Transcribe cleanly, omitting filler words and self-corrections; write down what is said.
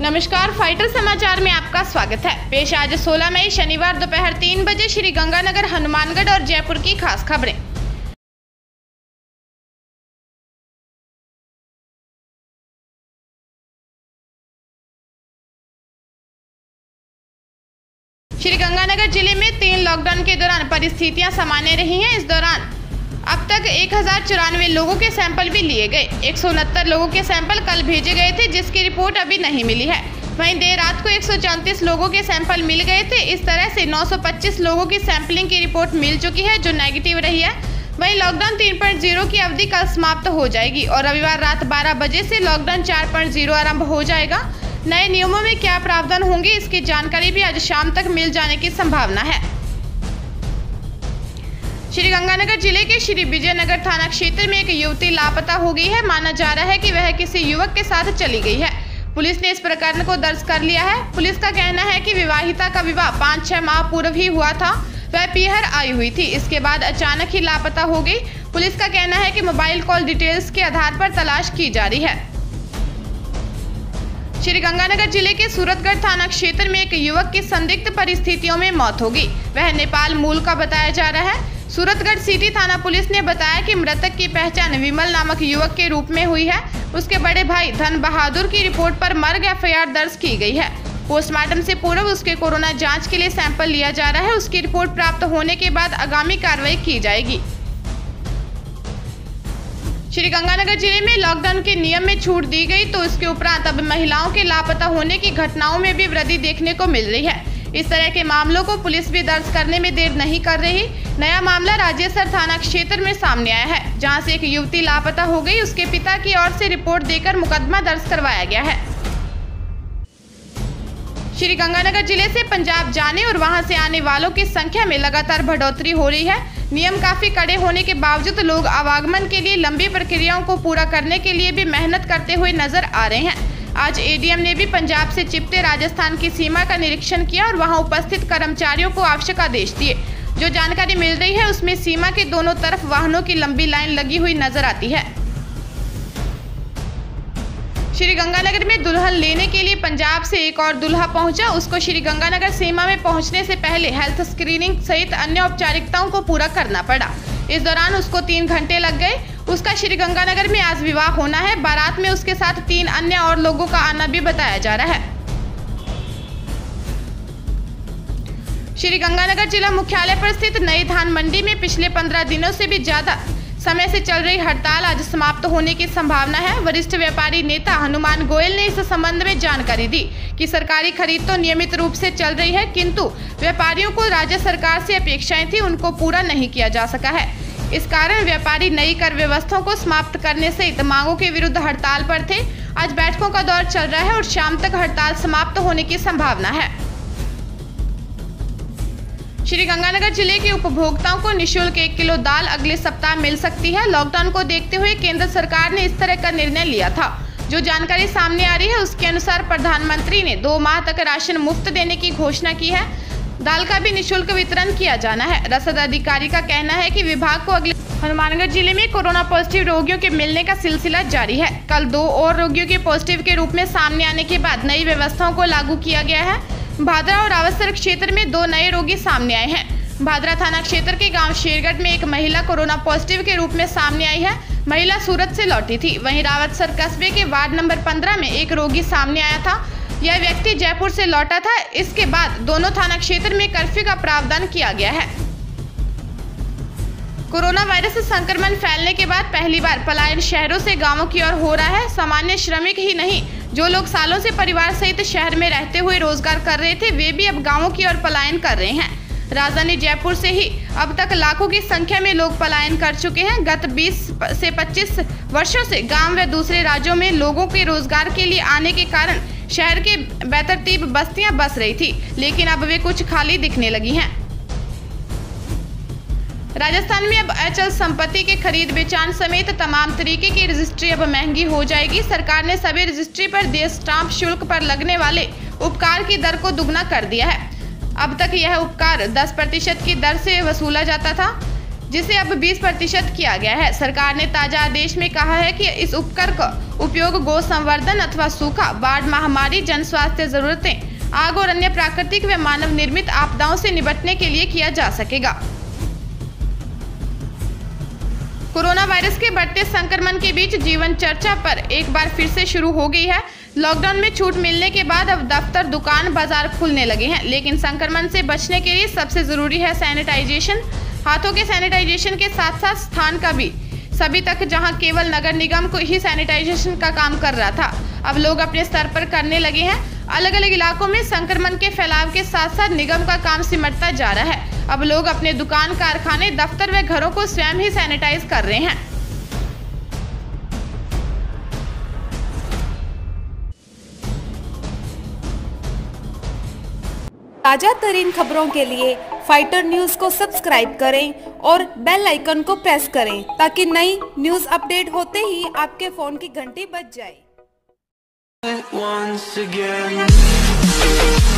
नमस्कार, फाइटर समाचार में आपका स्वागत है। पेश आज 16 मई शनिवार दोपहर 3 बजे श्री गंगानगर, हनुमानगढ़ और जयपुर की खास खबरें। श्री गंगानगर जिले में 3 लॉकडाउन के दौरान परिस्थितियां सामान्य रही हैं। इस दौरान अब तक 1094 लोगों के सैंपल भी लिए गए। 169 लोगों के सैंपल कल भेजे गए थे, जिसकी रिपोर्ट अभी नहीं मिली है। वहीं देर रात को 134 लोगों के सैंपल मिल गए थे। इस तरह से 925 लोगों की सैंपलिंग की रिपोर्ट मिल चुकी है, जो नेगेटिव रही है। वहीं लॉकडाउन 3.0 की अवधि कल समाप्त हो जाएगी और रविवार रात 12 बजे से लॉकडाउन 4.0 आरंभ हो जाएगा। नए नियमों में क्या प्रावधान होंगे, इसकी जानकारी भी आज शाम तक मिल जाने की संभावना है। श्री गंगानगर जिले के श्री विजयनगर थाना क्षेत्र में एक युवती लापता हो गई है। माना जा रहा है कि वह किसी युवक के साथ चली गई है। पुलिस ने इस प्रकरण को दर्ज कर लिया है। पुलिस का कहना है कि विवाहिता का विवाह 5-6 माह पूर्व ही हुआ था। वह पीहर आई हुई थी, इसके बाद अचानक ही लापता हो गई। पुलिस का कहना है कि मोबाइल कॉल डिटेल्स के आधार पर तलाश की जा रही है। श्री गंगानगर जिले के सूरतगढ़ थाना क्षेत्र में एक युवक की संदिग्ध परिस्थितियों में मौत हो गई। वह नेपाल मूल का बताया जा रहा है। सूरतगढ़ सिटी थाना पुलिस ने बताया कि मृतक की पहचान विमल नामक युवक के रूप में हुई है। उसके बड़े भाई धन बहादुर की रिपोर्ट पर मर्ग एफआईआर दर्ज की गई है। पोस्टमार्टम से पूर्व उसके कोरोना जांच के लिए सैंपल लिया जा रहा है। उसकी रिपोर्ट प्राप्त होने के बाद आगामी कार्रवाई की जाएगी। श्री गंगानगर जिले में लॉकडाउन के नियम में छूट दी गई, तो इसके उपरांत अब महिलाओं के लापता होने की घटनाओं में भी वृद्धि देखने को मिल रही है। इस तरह के मामलों को पुलिस भी दर्ज करने में देर नहीं कर रही। नया मामला राजेसर थाना क्षेत्र में सामने आया है, जहां से एक युवती लापता हो गई। उसके पिता की ओर से रिपोर्ट देकर मुकदमा दर्ज करवाया गया है। श्री गंगानगर जिले से पंजाब जाने और वहां से आने वालों की संख्या में लगातार बढ़ोतरी हो रही है। नियम काफी कड़े होने के बावजूद लोग आवागमन के लिए लंबी प्रक्रियाओं को पूरा करने के लिए भी मेहनत करते हुए नजर आ रहे हैं। आज एडीएम ने भी पंजाब से चिपटे राजस्थान की सीमा का निरीक्षण किया और वहां उपस्थित कर्मचारियों को आवश्यक आदेश दिए। जो जानकारी मिल रही है, उसमें सीमा के दोनों तरफ वाहनों की लंबी लाइन लगी हुई नजर आती है। श्री गंगानगर में दुल्हन लेने के लिए पंजाब से एक और दुल्हा पहुंचा। उसको श्री गंगानगर सीमा में पहुंचने से पहले हेल्थ स्क्रीनिंग सहित अन्य औपचारिकताओं को पूरा करना पड़ा। इस दौरान उसको 3 घंटे लग गए। उसका श्री गंगानगर में आज विवाह होना है। बारात में उसके साथ 3 अन्य और लोगों का आना भी बताया जा रहा है। श्री गंगानगर जिला मुख्यालय पर स्थित नई धान मंडी में पिछले 15 दिनों से भी ज्यादा समय से चल रही हड़ताल आज समाप्त होने की संभावना है। वरिष्ठ व्यापारी नेता हनुमान गोयल ने इस संबंध में जानकारी दी कि सरकारी खरीद तो नियमित रूप से चल रही है, किंतु व्यापारियों को राज्य सरकार से अपेक्षाएं थी, उनको पूरा नहीं किया जा सका है। इस कारण व्यापारी नई कर व्यवस्थाओं को समाप्त करने सहित मांगों के विरुद्ध हड़ताल पर थे। आज बैठकों का दौर चल रहा है और शाम तक हड़ताल समाप्त होने की संभावना है। श्री गंगानगर जिले के उपभोक्ताओं को निःशुल्क 1 किलो दाल अगले सप्ताह मिल सकती है। लॉकडाउन को देखते हुए केंद्र सरकार ने इस तरह का निर्णय लिया था। जो जानकारी सामने आ रही है, उसके अनुसार प्रधानमंत्री ने 2 माह तक राशन मुफ्त देने की घोषणा की है। दाल का भी निःशुल्क वितरण किया जाना है। रसद अधिकारी का कहना है कि विभाग को अगले हनुमानगढ़ जिले में कोरोना पॉजिटिव रोगियों के मिलने का सिलसिला जारी है। कल 2 और रोगियों के पॉजिटिव के रूप में सामने आने के बाद नई व्यवस्थाओं को लागू किया गया है। भादरा और रावतसर क्षेत्र में 2 नए रोगी सामने आए हैं। भादरा थाना क्षेत्र के गांव शेरगढ़ में एक महिला कोरोना पॉजिटिव के रूप में सामने आई है। महिला सूरत से लौटी थी। वहीं रावतसर कस्बे के वार्ड नंबर 15 में एक रोगी सामने आया था। यह व्यक्ति जयपुर से लौटा था। इसके बाद दोनों थाना क्षेत्र में कर्फ्यू का प्रावधान किया गया है। कोरोना वायरस संक्रमण फैलने के बाद पहली बार पलायन शहरों से गांवों की ओर हो रहा है। सामान्य श्रमिक ही नहीं, जो लोग सालों से परिवार सहित शहर में रहते हुए रोजगार कर रहे थे, वे भी अब गांवों की ओर पलायन कर रहे हैं। राजधानी जयपुर से ही अब तक लाखों की संख्या में लोग पलायन कर चुके हैं। गत 20 से 25 वर्षों से गांव व दूसरे राज्यों में लोगों के रोजगार के लिए आने के कारण शहर के बेतरतीब बस्तियां बस रही थी, लेकिन अब वे कुछ खाली दिखने लगी हैं। राजस्थान में अब अचल संपत्ति के खरीद बेचान समेत तमाम तरीके की रजिस्ट्री अब महंगी हो जाएगी। सरकार ने सभी रजिस्ट्री पर दिए स्टाम्प शुल्क पर लगने वाले उपकार की दर को दुगना कर दिया है। अब तक यह उपकार 10% की दर से वसूला जाता था। जिसे अब 20% किया गया है। सरकार ने ताजा आदेश में कहा है कि इस उपकर का उपयोग गौ संवर्धन अथवा सूखा, बाढ़, महामारी, जन स्वास्थ्य जरूरतें, आग और अन्य प्राकृतिक व मानव निर्मित आपदाओं से निपटने के लिए किया जा सकेगा। कोरोना वायरस के बढ़ते संक्रमण के बीच जीवन चर्चा पर एक बार फिर से शुरू हो गई है। लॉकडाउन में छूट मिलने के बाद अब दफ्तर, दुकान, बाजार खुलने लगे हैं, लेकिन संक्रमण से बचने के लिए सबसे जरूरी है सैनिटाइजेशन। हाथों के सैनिटाइजेशन के साथ साथ स्थान का भी सभी तक, जहां केवल नगर निगम को ही सैनिटाइजेशन का काम कर रहा था, अब लोग अपने स्तर पर करने लगे हैं। अलग अलग इलाकों में संक्रमण के फैलाव के साथ साथ निगम का काम सिमटता जा रहा है। अब लोग अपने दुकान, कारखाने, दफ्तर व घरों को स्वयं ही सैनिटाइज कर रहे हैं। ताजा तरीन खबरों के लिए फाइटर न्यूज को सब्सक्राइब करें और बेल आइकन को प्रेस करें ताकि नई न्यूज अपडेट होते ही आपके फोन की घंटी बज जाए।